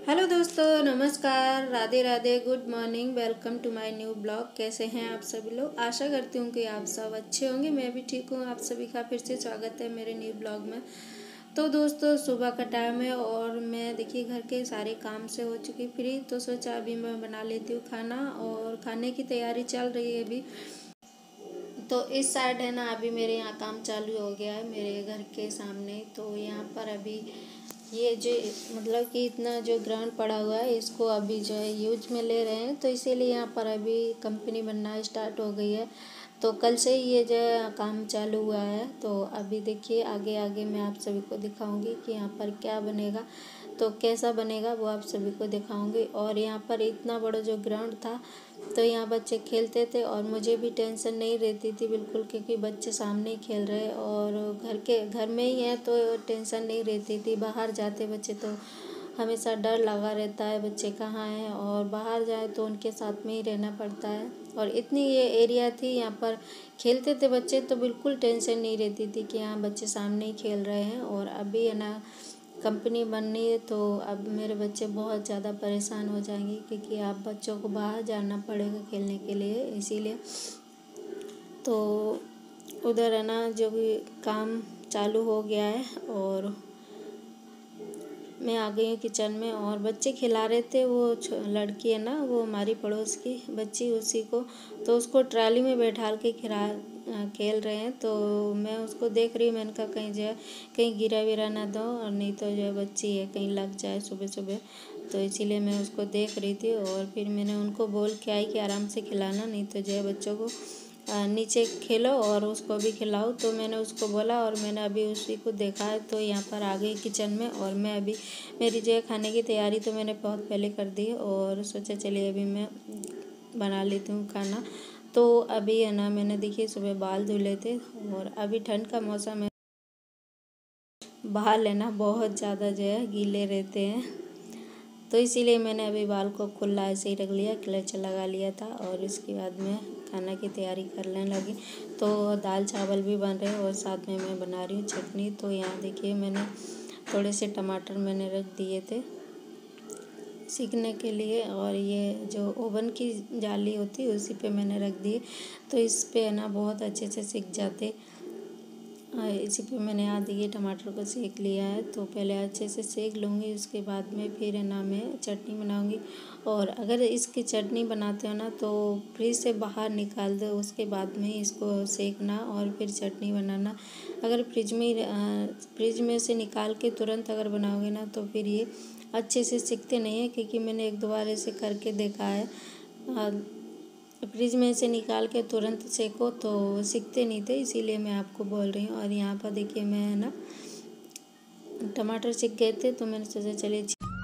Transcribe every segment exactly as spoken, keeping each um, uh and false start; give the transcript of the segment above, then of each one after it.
Hello दोस्तों, नमस्कार, Radhe Radhe, good morning, welcome to my new blog. कैसे हैं आप सभी लोग? आशा करती हूँ कि आप सब अच्छे होंगे। मैं भी ठीक हूँ। आप सभी का फिर से स्वागत है मेरे न्यू ब्लॉग में। तो दोस्तों, सुबह का टाइम है और मैं देखिए घर के सारे काम से हो चुकी फ्री, तो सोचा अभी मैं बना लेती हूँ खाना और खाने की तैयारी चल रही है अभी। तो इस साइड है ना, अभी मेरे यहाँ काम चालू हो गया है मेरे घर के सामने। तो यहाँ पर अभी ये जो मतलब कि इतना जो ग्राउंड पड़ा हुआ है, इसको अभी जो है यूज में ले रहे हैं, तो इसीलिए यहाँ पर अभी कंपनी बनना स्टार्ट हो गई है। तो कल से ही ये जो है काम चालू हुआ है। तो अभी देखिए आगे आगे मैं आप सभी को दिखाऊंगी कि यहाँ पर क्या बनेगा, तो कैसा बनेगा वो आप सभी को दिखाऊंगी। और यहाँ पर इतना बड़ा जो ग्राउंड था, तो यहाँ बच्चे खेलते थे और मुझे भी टेंशन नहीं रहती थी बिल्कुल, क्योंकि बच्चे सामने ही खेल रहे और घर के घर में ही हैं, तो टेंशन नहीं रहती थी। बाहर जाते बच्चे तो हमेशा डर लगा रहता है, बच्चे कहाँ हैं, और बाहर जाए तो उनके साथ में ही रहना पड़ता है। और इतनी ये एरिया थी, यहाँ पर खेलते थे बच्चे, तो बिल्कुल टेंशन नहीं रहती थी कि हाँ बच्चे सामने ही खेल रहे हैं। और अभी है ना कंपनी बननी है, तो अब मेरे बच्चे बहुत ज़्यादा परेशान हो जाएंगे, क्योंकि आप बच्चों को बाहर जाना पड़ेगा खेलने के लिए, इसीलिए। तो उधर है ना जो भी काम चालू हो गया है और मैं आ गई हूँ किचन में। और बच्चे खिला रहे थे, वो लड़की है ना, वो हमारी पड़ोस की बच्ची, उसी को तो उसको ट्राली में बैठाल के खिला खेल रहे हैं। तो मैं उसको देख रही हूँ, मैंने कहा कहीं जो है कहीं गिरा विरा ना दो, और नहीं तो जो है बच्ची है कहीं लग जाए सुबह सुबह, तो इसीलिए मैं उसको देख रही थी। और फिर मैंने उनको बोल के आई कि आराम से खिलाना, नहीं तो जो है बच्चों को नीचे खेलो और उसको भी खिलाओ। तो मैंने उसको बोला और मैंने अभी उसी को देखा है। तो यहाँ पर आ गई किचन में और मैं अभी मेरी जो है खाने की तैयारी तो मैंने बहुत पहले कर दी, और सोचा चलिए अभी मैं बना लेती हूँ खाना। तो अभी है ना मैंने देखिए सुबह बाल धुले थे, और अभी ठंड का मौसम है, बाल है ना बहुत ज़्यादा जो है गीले रहते हैं, तो इसीलिए मैंने अभी बाल को खुला ऐसे ही रख लिया, क्लच लगा लिया था। और इसके बाद में खाना की तैयारी करने लगी। तो दाल चावल भी बन रहे हैं और साथ में मैं बना रही हूँ चटनी। तो यहाँ देखिए मैंने थोड़े से टमाटर मैंने रख दिए थे सीखने के लिए, और ये जो ओवन की जाली होती है उसी पे मैंने रख दिए, तो इस पे है ना बहुत अच्छे से सीख जाते। इसी पे मैंने यहाँ देखिए टमाटर को सेक लिया है। तो पहले अच्छे से सेक लूँगी, उसके बाद में फिर है ना मैं चटनी बनाऊँगी। और अगर इसकी चटनी बनाते हो ना, तो फ्रिज से बाहर निकाल दो, उसके बाद में इसको सेकना और फिर चटनी बनाना। अगर फ्रिज में फ्रिज में से निकाल के तुरंत अगर बनाओगे ना, तो फिर ये अच्छे से सीखते नहीं है, क्योंकि मैंने एक दो बार ऐसे करके देखा है। फ्रिज में से निकाल के तुरंत सेको तो सीखते नहीं थे, इसीलिए मैं आपको बोल रही हूँ। और यहाँ पर देखिए मैं है ना टमाटर सीख गए थे, तो मैंने सोचा चलिए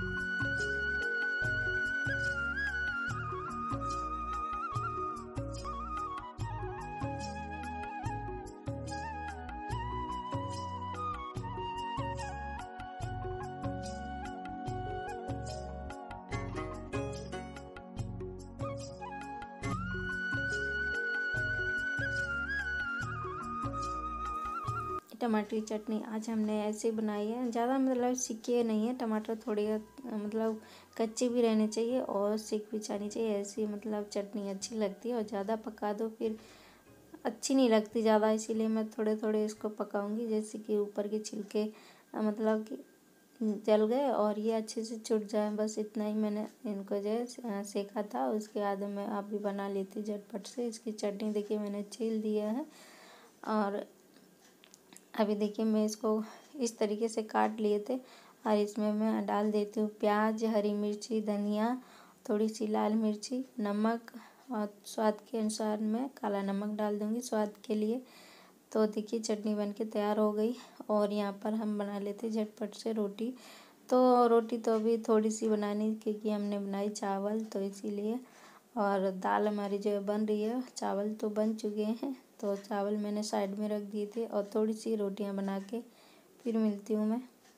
टमाटर की चटनी आज हमने ऐसे ही बनाई है। ज़्यादा मतलब सीखे नहीं है, टमाटर थोड़ी मतलब कच्चे भी रहने चाहिए और सीख भी जानी चाहिए, ऐसी मतलब चटनी अच्छी लगती है। और ज़्यादा पका दो फिर अच्छी नहीं लगती ज़्यादा, इसीलिए मैं थोड़े थोड़े इसको पकाऊंगी, जैसे कि ऊपर के छिलके मतलब कि जल गए और ये अच्छे से छुट जाए, बस इतना ही मैंने इनको जो है सेका था। उसके बाद मैं आप भी बना लेती झटपट से। इसकी चटनी देखिए मैंने छील दिया है, और अभी देखिए मैं इसको इस तरीके से काट लिए थे, और इसमें मैं डाल देती हूँ प्याज, हरी मिर्ची, धनिया, थोड़ी सी लाल मिर्ची, नमक, और स्वाद के अनुसार मैं काला नमक डाल दूँगी स्वाद के लिए। तो देखिए चटनी बनके तैयार हो गई। और यहाँ पर हम बना लेते झटपट से रोटी। तो रोटी तो अभी थोड़ी सी बनानी, क्योंकि हमने बनाई चावल, तो इसीलिए। और दाल हमारी जो है बन रही है, चावल तो बन चुके हैं, तो चावल मैंने साइड में रख दिए थे। और थोड़ी सी रोटियां बना के फिर मिलती हूँ मैं।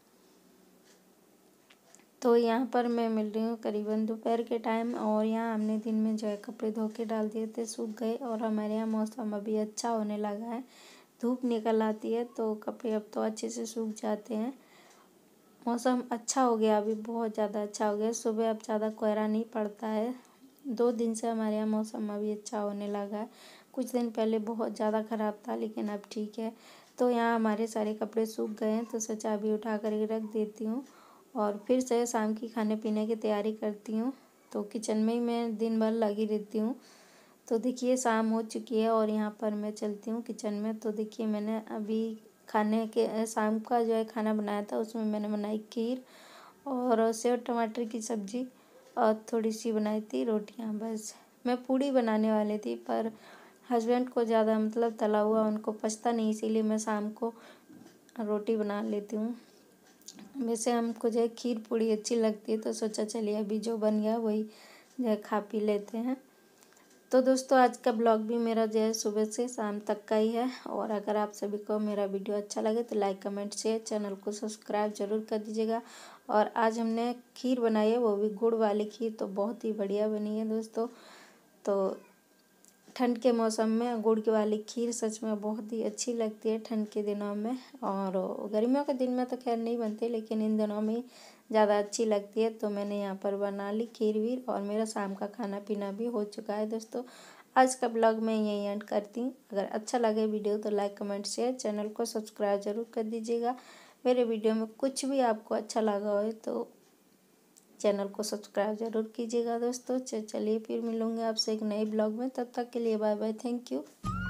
तो यहाँ पर मैं मिल रही हूँ करीबन दोपहर के टाइम, और यहाँ हमने दिन में जो है कपड़े धो के डाल दिए थे, सूख गए। और हमारे यहाँ मौसम अभी अच्छा होने लगा है, धूप निकल आती है, तो कपड़े अब तो अच्छे से सूख जाते हैं। मौसम अच्छा हो गया, अभी बहुत ज़्यादा अच्छा हो गया। सुबह अब ज़्यादा कोहरा नहीं पड़ता है। दो दिन से हमारे यहाँ मौसम अभी अच्छा होने लगा है। कुछ दिन पहले बहुत ज़्यादा ख़राब था, लेकिन अब ठीक है। तो यहाँ हमारे सारे कपड़े सूख गए हैं, तो सोचा अभी उठा कर रख देती हूँ और फिर से शाम की खाने पीने की तैयारी करती हूँ। तो किचन में ही मैं दिन भर लगी रहती हूँ। तो देखिए शाम हो चुकी है और यहाँ पर मैं चलती हूँ किचन में। तो देखिए मैंने अभी खाने के शाम का जो है खाना बनाया था, उसमें मैंने बनाई खीर और सेव टमाटर की सब्ज़ी और थोड़ी सी बनाई थी रोटियाँ। बस मैं पूड़ी बनाने वाली थी, पर हस्बैंड को ज़्यादा मतलब तला हुआ उनको पचता नहीं, इसीलिए मैं शाम को रोटी बना लेती हूँ। वैसे हमको जो है खीर पूड़ी अच्छी लगती है, तो सोचा चलिए अभी जो बन गया वही जो है खा पी लेते हैं। तो दोस्तों आज का ब्लॉग भी मेरा जो है सुबह से शाम तक का ही है। और अगर आप सभी को मेरा वीडियो अच्छा लगे तो लाइक कमेंट शेयर, चैनल को सब्सक्राइब जरूर कर दीजिएगा। और आज हमने खीर बनाई है, वो भी गुड़ वाली खीर, तो बहुत ही बढ़िया बनी है दोस्तों। तो ठंड के मौसम में गुड़ की वाली खीर सच में बहुत ही अच्छी लगती है ठंड के दिनों में। और गर्मियों के दिन में तो खैर नहीं बनती, लेकिन इन दिनों में ज़्यादा अच्छी लगती है। तो मैंने यहाँ पर बना ली खीर वीर और मेरा शाम का खाना पीना भी हो चुका है दोस्तों। आज का ब्लॉग मैं यहीं एंड करती हूँ। अगर अच्छा लगे वीडियो तो लाइक कमेंट शेयर, चैनल को सब्सक्राइब जरूर कर दीजिएगा। मेरे वीडियो में कुछ भी आपको अच्छा लगा हो तो चैनल को सब्सक्राइब जरूर कीजिएगा दोस्तों। चलिए फिर मिलूंगे आपसे एक नए ब्लॉग में, तब तक के लिए बाय बाय, थैंक यू।